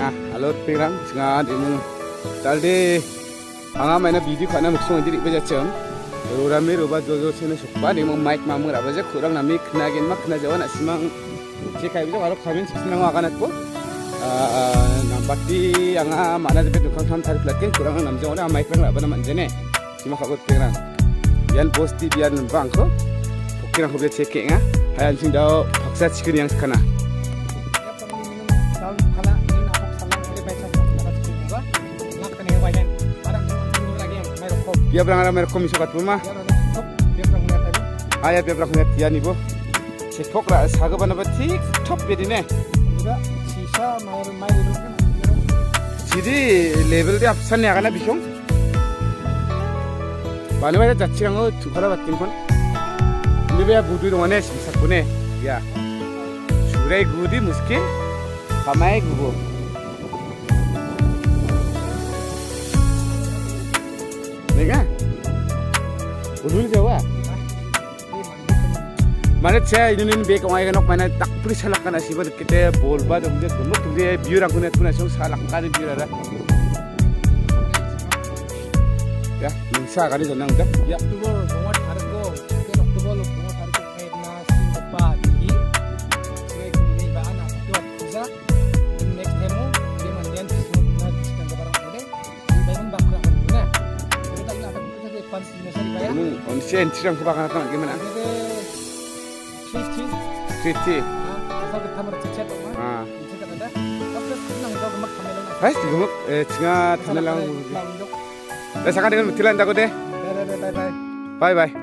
alor pirang singa dimu talde anga maina bidi khana muksong diri beja cham rora me roba jojo sene sukpa dimu mic mamu rabaje khurang nami khna gen mak khna jawan asimang je kai beja aro khamin sikna wa kanat ko nampati anga mana jebe dukang tham thari platin khurang namje ona mic rang rabana manjene sima khabot pirang yan posti bian bangko pokirang khobe cheke nga hayan sing dao paksa chikin yang skana Biar berang mereka komisi kat rumah. Ayah biar berang net ya nih bu. Cekok lah saga bana batik top jadi nih. Sisa main dulu kan. Jadi level dia absen ya karena bisong. Bana baca cacing aku tuh kalau batin kon. Ini biar budu dong ane sisa kune ya. Surai gudi mungkin kamai gubo. Nega, ulun jawa. Mana saya ini bek orang yang nak mana tak pernah salah kan asibat kita bolba dong dia gemuk dia biar aku net pun asal salah kan biar ada. Ya, mungsa kali senang dah. Ya, Oktober bunga harga, kan Oktober bunga harga kayak nasi lepas ini. Saya ini bahan aku bisa. Next time dia mandian semua diskon barang ada. Di bahan bakra harga. On sen tirang kebakan kan gimana? Cuci. Asal kita mercecet tuh mah. Mercecet ada. Tapi senang kalau gemak kamelan. Hai, gemuk tengah tanelang. Sekarang dengan mutilan takut deh. Bye bye. Bye bye.